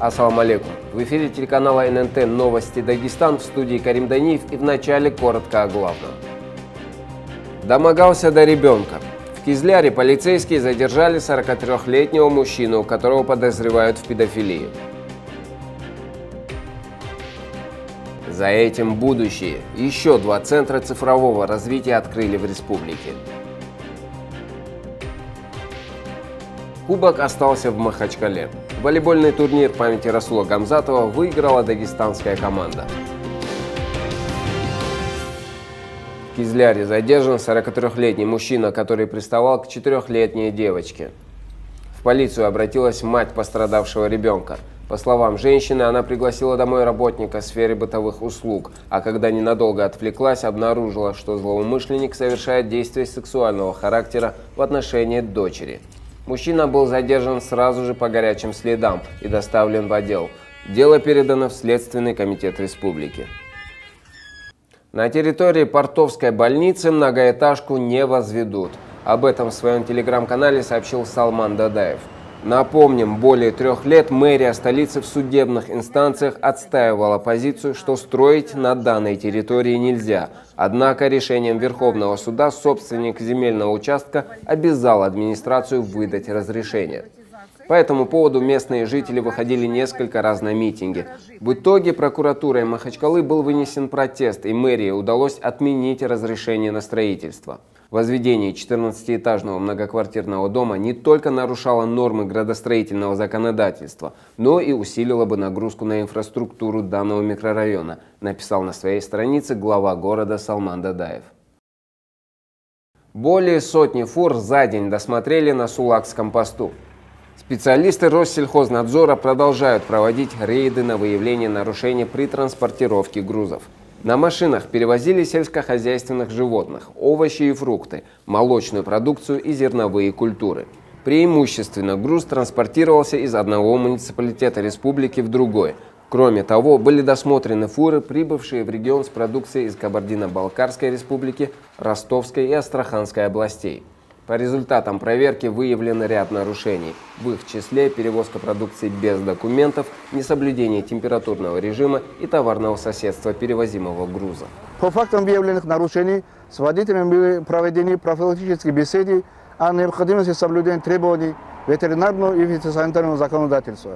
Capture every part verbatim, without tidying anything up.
Ассаламу алейкум. В эфире телеканала эн эн тэ «Новости Дагестан», в студии Карим Даниев, и вначале коротко о главном. Домогался до ребенка. В Кизляре полицейские задержали сорокатрёхлетнего мужчину, которого подозревают в педофилии. За этим будущее. Еще два центра цифрового развития открыли в республике. Кубок остался в Махачкале. Волейбольный турнир памяти Расула Гамзатова выиграла дагестанская команда. В Кизляре задержан сорокатрёхлетний мужчина, который приставал к четырёхлетней девочке. В полицию обратилась мать пострадавшего ребенка. По словам женщины, она пригласила домой работника в сфере бытовых услуг, а когда ненадолго отвлеклась, обнаружила, что злоумышленник совершает действия сексуального характера в отношении дочери. Мужчина был задержан сразу же по горячим следам и доставлен в отдел. Дело передано в Следственный комитет республики. На территории Портовской больницы многоэтажку не возведут. Об этом в своем телеграм-канале сообщил Салман Дадаев. Напомним, более трех лет мэрия столицы в судебных инстанциях отстаивала позицию, что строить на данной территории нельзя. Однако решением Верховного суда собственник земельного участка обязал администрацию выдать разрешение. По этому поводу местные жители выходили несколько раз на митинги. В итоге прокуратурой Махачкалы был вынесен протест, и мэрии удалось отменить разрешение на строительство. Возведение четырнадцатиэтажного многоквартирного дома не только нарушало нормы градостроительного законодательства, но и усилило бы нагрузку на инфраструктуру данного микрорайона, написал на своей странице глава города Салман Дадаев. Более сотни фур за день досмотрели на Сулакском посту. Специалисты Россельхознадзора продолжают проводить рейды на выявление нарушений при транспортировке грузов. На машинах перевозили сельскохозяйственных животных, овощи и фрукты, молочную продукцию и зерновые культуры. Преимущественно груз транспортировался из одного муниципалитета республики в другой. Кроме того, были досмотрены фуры, прибывшие в регион с продукцией из Кабардино-Балкарской республики, Ростовской и Астраханской областей. По результатам проверки выявлен ряд нарушений, в их числе перевозка продукции без документов, несоблюдение температурного режима и товарного соседства перевозимого груза. По фактам выявленных нарушений с водителями были проведены профилактические беседы о необходимости соблюдения требований ветеринарного и фитосанитарного законодательства.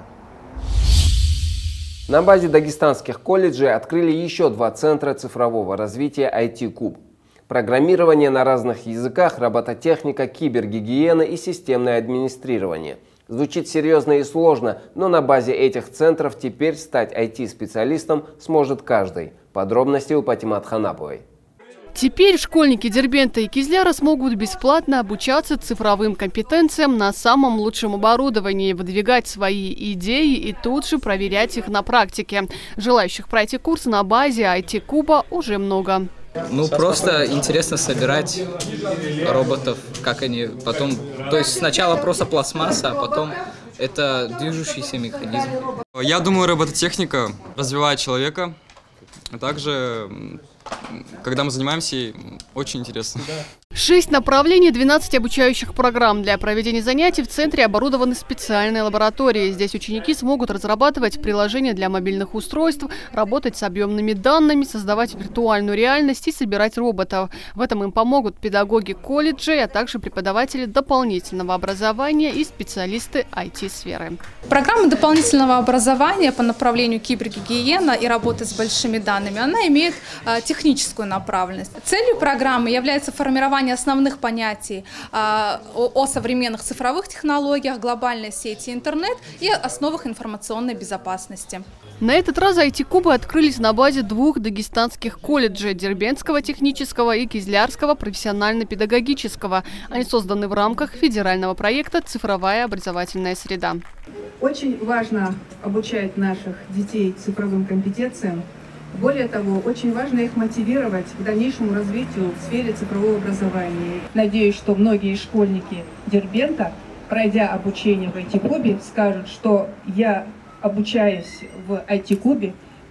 На базе дагестанских колледжей открыли еще два центра цифрового развития ай ти-Куб. Программирование на разных языках, робототехника, кибергигиена и системное администрирование. Звучит серьезно и сложно, но на базе этих центров теперь стать ай ти-специалистом сможет каждый. Подробности у Патимат Ханаповой. Теперь школьники Дербента и Кизляра смогут бесплатно обучаться цифровым компетенциям на самом лучшем оборудовании, выдвигать свои идеи и тут же проверять их на практике. Желающих пройти курс на базе ай ти-Куба уже много. Ну, просто интересно собирать роботов, как они потом... То есть сначала просто пластмасса, а потом это движущийся механизм. Я думаю, робототехника развивает человека, а также, когда мы занимаемся ей, очень интересно. Шесть направлений, двенадцать обучающих программ. Для проведения занятий в центре оборудованы специальные лаборатории. Здесь ученики смогут разрабатывать приложения для мобильных устройств, работать с объемными данными, создавать виртуальную реальность и собирать роботов. В этом им помогут педагоги колледжей, а также преподаватели дополнительного образования и специалисты ай ти-сферы. Программа дополнительного образования по направлению кибергигиена и работы с большими данными, она имеет э, техническую направленность. Целью программы является формирование основных понятий а, о, о современных цифровых технологиях, глобальной сети интернет и основах информационной безопасности. На этот раз ай ти-Кубы открылись на базе двух дагестанских колледжей – Дербентского технического и Кизлярского профессионально-педагогического. Они созданы в рамках федерального проекта «Цифровая образовательная среда». Очень важно обучать наших детей цифровым компетенциям. Более того, очень важно их мотивировать к дальнейшему развитию в сфере цифрового образования. Надеюсь, что многие школьники Дербента, пройдя обучение в ай ти-Кубе, скажут, что я, обучаясь в ай ти-Кубе,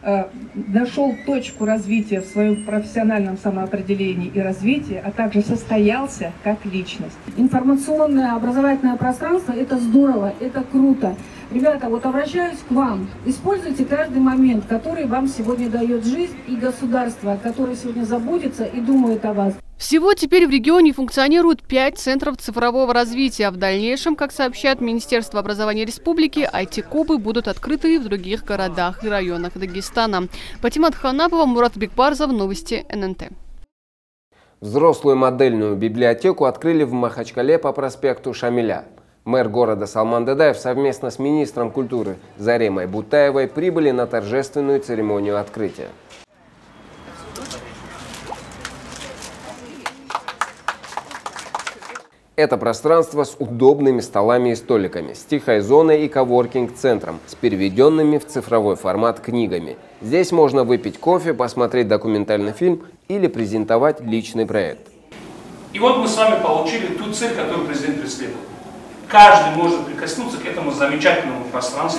нашел точку развития в своем профессиональном самоопределении и развитии, а также состоялся как личность. Информационное образовательное пространство – это здорово, это круто. Ребята, вот обращаюсь к вам. Используйте каждый момент, который вам сегодня дает жизнь, и государство, которое сегодня заботится и думает о вас. Всего теперь в регионе функционируют пять центров цифрового развития. В дальнейшем, как сообщает Министерство образования республики, ай ти-кубы будут открыты и в других городах и районах Дагестана. Патимат Ханапова, Мурат Бекбарзов, новости эн эн тэ. Взрослую модельную библиотеку открыли в Махачкале по проспекту Шамиля. Мэр города Салман Дадаев совместно с министром культуры Заремой Бутаевой прибыли на торжественную церемонию открытия. Это пространство с удобными столами и столиками, с тихой зоной и коворкинг-центром, с переведенными в цифровой формат книгами. Здесь можно выпить кофе, посмотреть документальный фильм или презентовать личный проект. И вот мы с вами получили ту цель, которую президент преследовал. Каждый может прикоснуться к этому замечательному пространству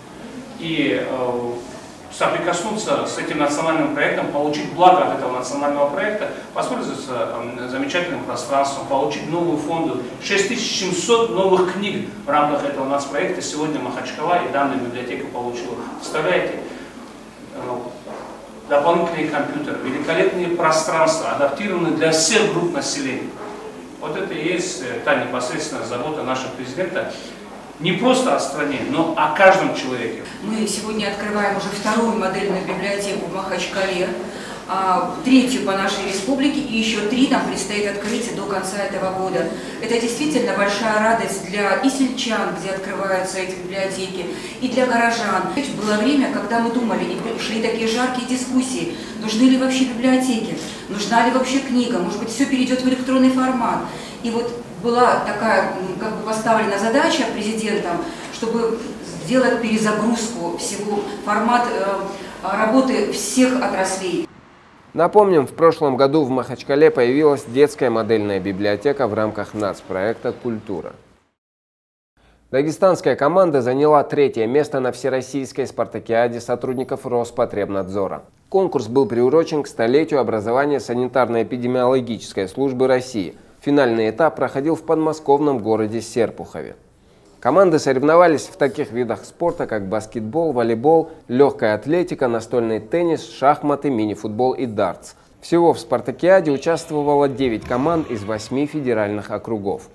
и э, соприкоснуться с этим национальным проектом, получить благо от этого национального проекта, воспользоваться э, замечательным пространством, получить новую фонду. шесть тысяч семьсот новых книг в рамках этого нацпроекта сегодня Махачкала и данная библиотека получила. Представляете? Э, дополнительные компьютеры, великолепные пространства, адаптированные для всех групп населения. Вот это и есть та непосредственная забота нашего президента. Не просто о стране, но о каждом человеке. Мы сегодня открываем уже вторую модельную библиотеку в Махачкале, третью по нашей республике, и еще три нам предстоит открыть до конца этого года. Это действительно большая радость для и сельчан, где открываются эти библиотеки, и для горожан. Было время, когда мы думали, и шли такие жаркие дискуссии, нужны ли вообще библиотеки, нужна ли вообще книга, может быть, все перейдет в электронный формат. И вот была такая как бы поставлена задача президентом, чтобы сделать перезагрузку всего формат э, работы всех отраслей. Напомним, в прошлом году в Махачкале появилась детская модельная библиотека в рамках нацпроекта «Культура». Дагестанская команда заняла третье место на всероссийской спартакиаде сотрудников Роспотребнадзора. Конкурс был приурочен к столетию образования санитарно-эпидемиологической службы России. Финальный этап проходил в подмосковном городе Серпухове. Команды соревновались в таких видах спорта, как баскетбол, волейбол, легкая атлетика, настольный теннис, шахматы, мини-футбол и дартс. Всего в спартакиаде участвовало девять команд из восьми федеральных округов.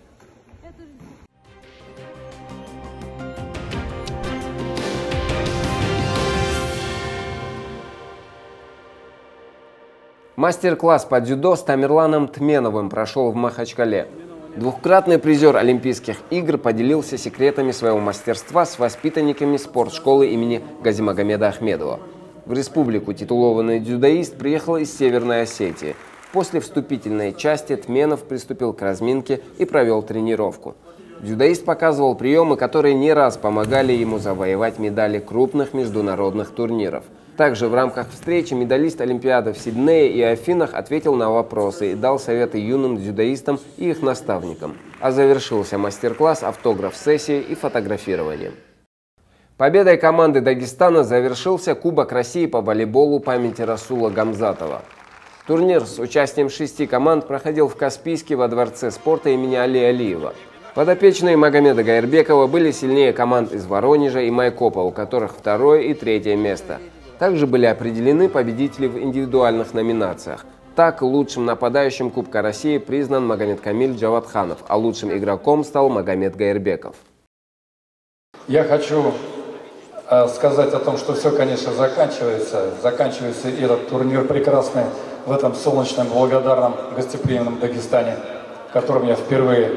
Мастер-класс по дзюдо с Тамерланом Тменовым прошел в Махачкале. Двухкратный призер Олимпийских игр поделился секретами своего мастерства с воспитанниками спортшколы имени Газимагомеда Ахмедова. В республику титулованный дзюдоист приехал из Северной Осетии. После вступительной части Тменов приступил к разминке и провел тренировку. Дзюдоист показывал приемы, которые не раз помогали ему завоевать медали крупных международных турниров. Также в рамках встречи медалист Олимпиады в Сиднее и Афинах ответил на вопросы и дал советы юным дзюдоистам и их наставникам. А завершился мастер-класс автограф-сессией и фотографированием. Победой команды Дагестана завершился Кубок России по волейболу памяти Расула Гамзатова. Турнир с участием шести команд проходил в Каспийске во Дворце спорта имени Али Алиева. Подопечные Магомеда Гайрбекова были сильнее команд из Воронежа и Майкопа, у которых второе и третье место. Также были определены победители в индивидуальных номинациях. Так, лучшим нападающим Кубка России признан Магомедкамиль Джавадханов, а лучшим игроком стал Магомед Гайрбеков. Я хочу э, сказать о том, что все, конечно, заканчивается. Заканчивается этот турнир прекрасный в этом солнечном, благодарном, гостеприимном Дагестане, в котором я впервые.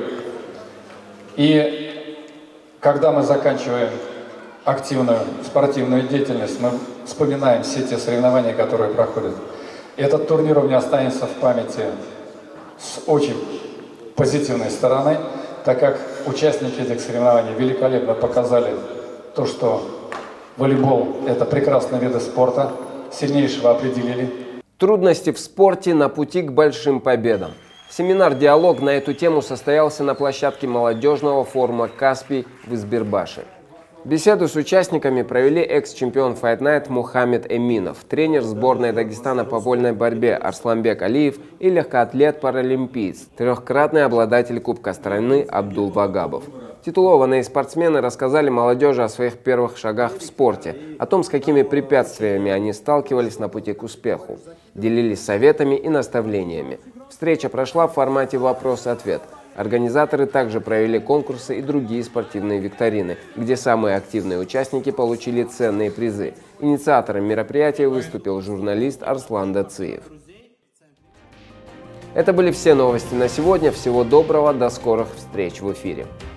И когда мы заканчиваем активную спортивную деятельность, мы вспоминаем все те соревнования, которые проходят. И этот турнир у меня останется в памяти с очень позитивной стороны, так как участники этих соревнований великолепно показали то, что волейбол – это прекрасный вид спорта, сильнейшего определили. Трудности в спорте на пути к большим победам. Семинар-диалог на эту тему состоялся на площадке молодежного форума «Каспий» в Избербаше. Беседу с участниками провели экс-чемпион Fight Night Мухаммед Эминов, тренер сборной Дагестана по вольной борьбе Арсланбек Алиев и легкоатлет-паралимпиец, трехкратный обладатель Кубка страны Абдул Вагабов. Титулованные спортсмены рассказали молодежи о своих первых шагах в спорте, о том, с какими препятствиями они сталкивались на пути к успеху. Делились советами и наставлениями. Встреча прошла в формате вопрос-ответ. Организаторы также провели конкурсы и другие спортивные викторины, где самые активные участники получили ценные призы. Инициатором мероприятия выступил журналист Арслан Дациев. Это были все новости на сегодня. Всего доброго, до скорых встреч в эфире.